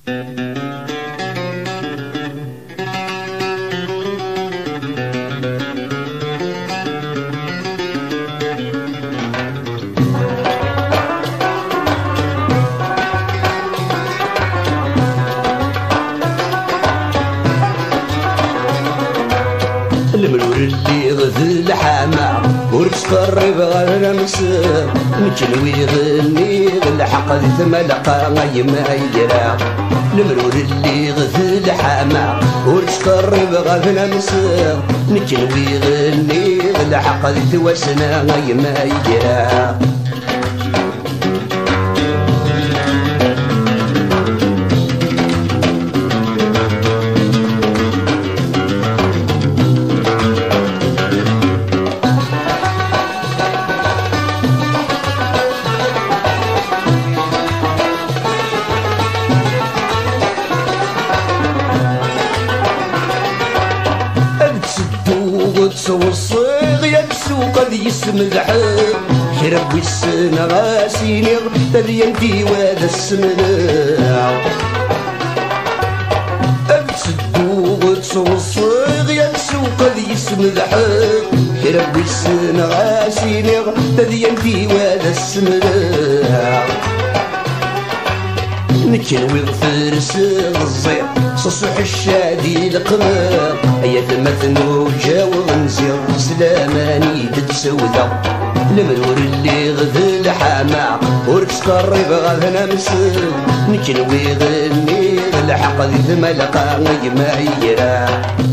المرور اللي غذل حما ورتقرب غير مسر نجنوي غني الحق ذي ثملقا غيما يجرا. المرور اللي غذل حما ورتقرب غير مسر نجنوي غني الحق ذي ثوسنا غيما يجرا. والصيغ يكسوق ذي اسم الحب شرب السنة غاسيني تذينتي وذا السمناع. أبسدوغ والصيغ يكسوق ذي اسم الحب شرب السنة غاسيني تذينتي وذا السمناع. نكنوي غفرس الزير صصح الشادي القمر هيا ثمثنو جاو غنزير سلاماني تتسودا. المرور اللي غذل حما ورتقرب غاثنا مسر نكنوي غني الحق ذي ثملقا غيما يجرا.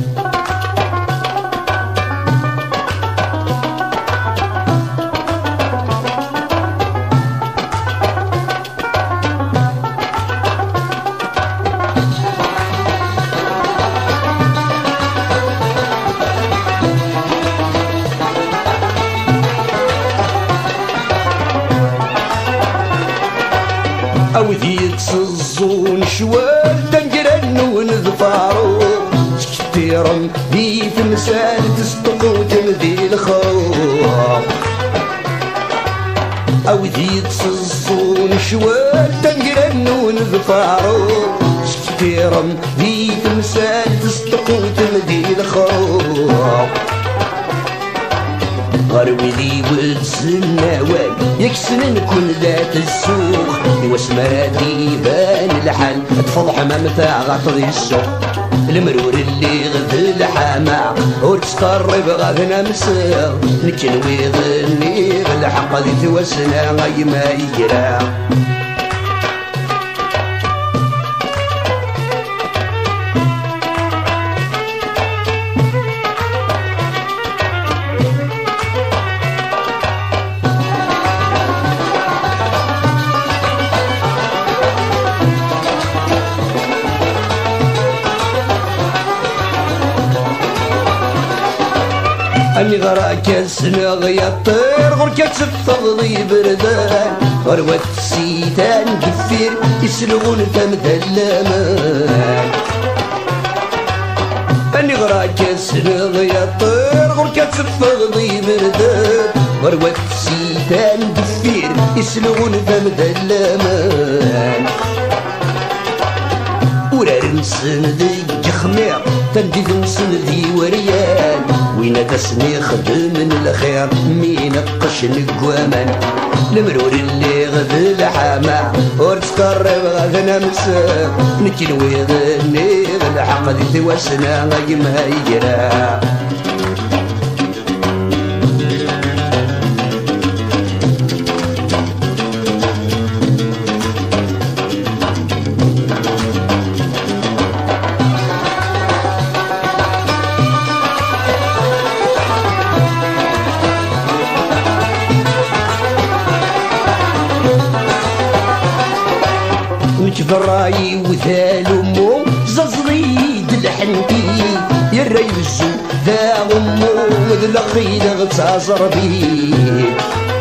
أودي تصزون شوال تنقرن ونذفارو كثيرا ذي تمثال تصدقو تمذي الخوف. أودي تصزون شوال تنقرن ونذفارو كثيرا ذي تمثال تصدقو تمذي الخوف. غروي ذي والسناوي يكسن نكون ذات السوق واسمراتي بان الحال تفضح ما متاع غطي السوق. المرور اللي غذل حما ورتقرب غاثنا مسر نكنوي غني الحق ذي توسنا غيما يجرا. أني غراك السنغ يطير غرك تفض ضي بردان غروة السيتان كثير يسلغون تمثل الأمان. أني غراك السنغ يطير غرك تفض ضي بردان غروة السيتان كثير يسلغون تمثل الأمان. ورار نسن ذي خمير تنديد نسن ذي وريان وين تسني خدم من الخير مين قش نقوامان. المرور اللي غذل حما ورتقرب غاثنا مسا نكنوي غني الحق ذي توسنا غيما يجرا. براي وذال امو ززريد الحنتي يريزو ذا امو وذلقيد غتصاصر بيه.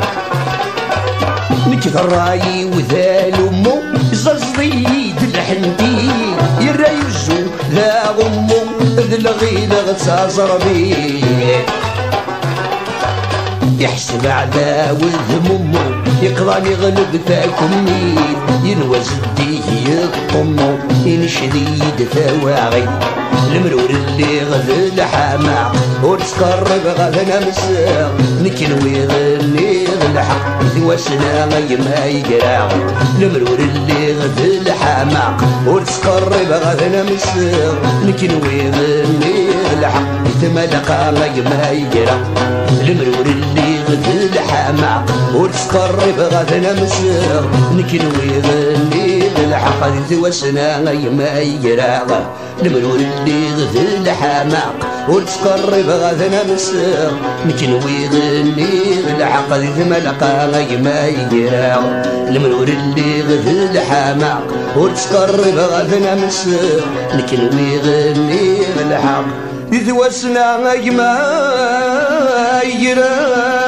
براي وذال امو ززريد الحنتي يريزو ذا امو وذلقيد غتصاصر بيه. يحسب عداوة همومو يقضاني غلب تاكم ميت ينوز الديه يطمو ينشديد ثواغي المرور اللي غد الحماق وتقرب غدا مساق نكنوي غني الحق ذوسنا غي ما يقرا المرور اللي غد الحماق وتقرب غدا مساق نكنوي غني الحق تملقى غي ما يقرا المرور اللي غد الحماق وتقرب غدا مساق نكنوي غني الحق ذوسنا غي ما يقرا المرور اللي غد الحماق وتقرب غدا مساق نكنوي غني العقد ثملقى غي ما يقرا المرور اللي غد الحماق وتقرب غدا مساق نكنوي غني الحق يذوسنا غي ما يقرا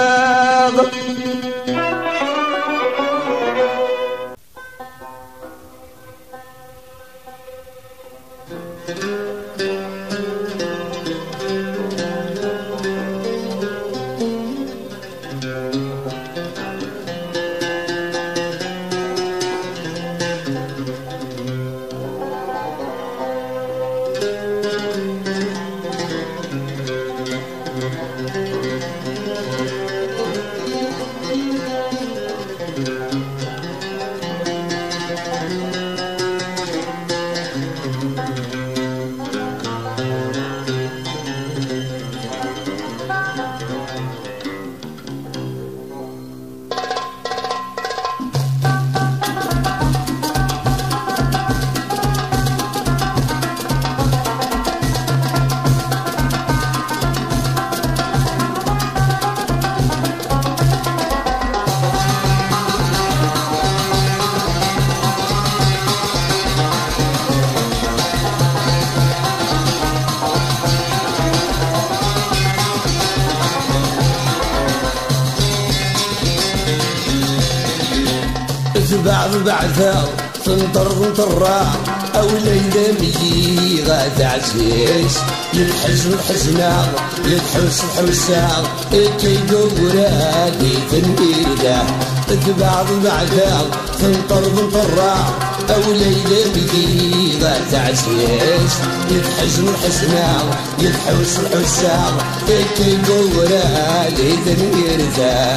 بعثا تنطر او ليلة مي غاد عزيز للحزن الحزنة للحوس الحوسة كيدو مرادي تنقيلة بعثا تنطر او ليلة مي غاد عزيز للحزن الحزنة للحوس الحوسة كيدو مرادي تنقيلة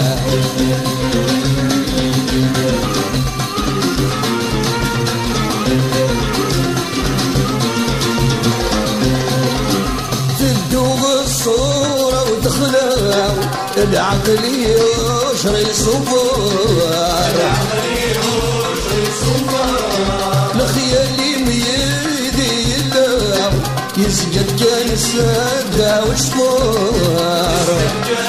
الصورة وتخلع العقل يشري صفار الخيال يميدي يلعب يسجد كان السادة وشمار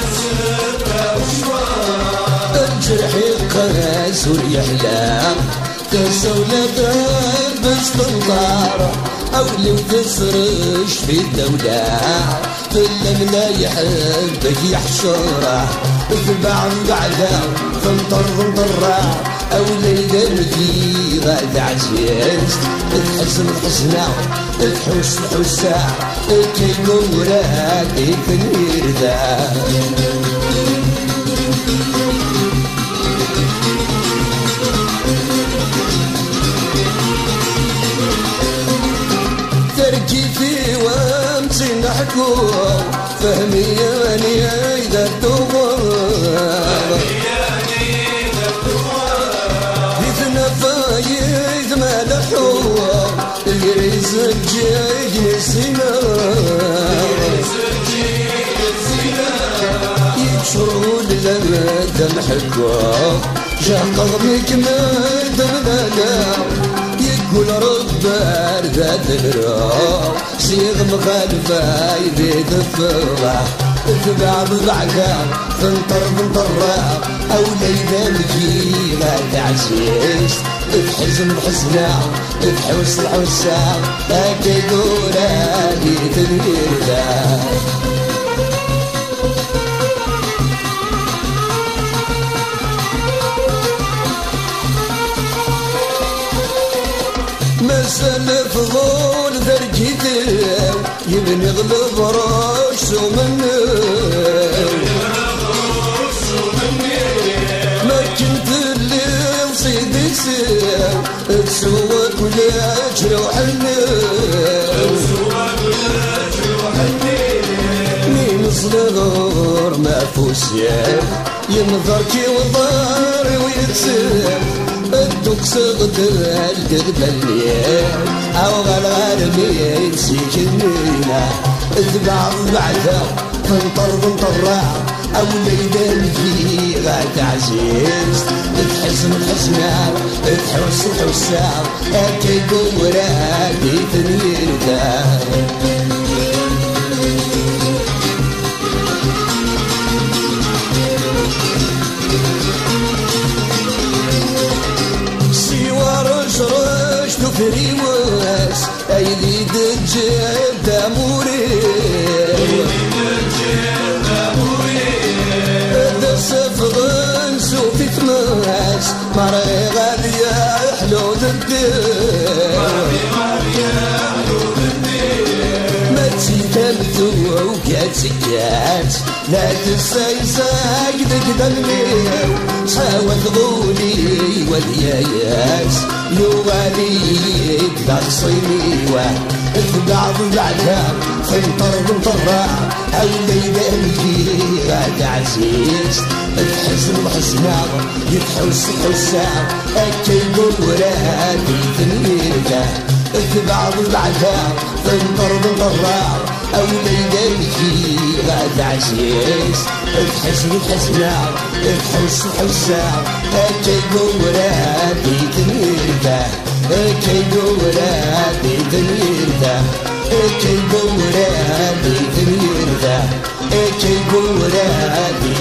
الجرح يقاس ويحلى كسولة بس تنطار أولي وتسرش في الدولة كل من يحبك يحشره تبع بعده تنطر أولي دمكي غاد عزيز تحزن الحزنة تحوس الحوسة كي قمرك يكنير ذا تركيتي وامسي نحكو فهمي ياني اذا الدوار ديثنا فايد ما لحوار الجريز الجيج السنار يكشروا لنا دم حكوار جا قضمك ما دمنا يقول رب ذات الروح صيغ مخالفة يبيد الفرح اتبع بضعك تنطر او ليلة مجي ما تعزيز تحزن بحزنة تحوس الحوسة هكي دورا لي تنوير ذا مسألة فضول ذرجتي يبني غلب راسه منه ما كنت يكسر تسوق ولا جروح الناس مين صغر ما فوسير ينظركي وضاري ويكسر الدوك صغدر القلب الليل او غالغالبين سيكنينا اتبع بعدها تنطر او ليدان في غاد عزيز تحزن الحزنان تحوس الحسان اكي قوراتي تنيرتا رش تفري واس ايدي دجاب داموري هذا صفغن سوفي تماس مري غالية حلو الدير ما تسيتمتو وكات سكات لا تسايساك دك دمير ساوت غولي واليايات يوالي تقصيني اتبع بعدها فنطر او ليدان في غاد عزيز تحزن الحزنان يتحوس الحسان اكي قوراتي تنيرتا اتبع بعدها فنطر او ليدان في غاد عزيز تحزن الحزنان تحوس الحسان اكي قوراتي تنيرتا اكي قوراتي تنيرتا اكي قوراتي تنيرتا اكي قوراتي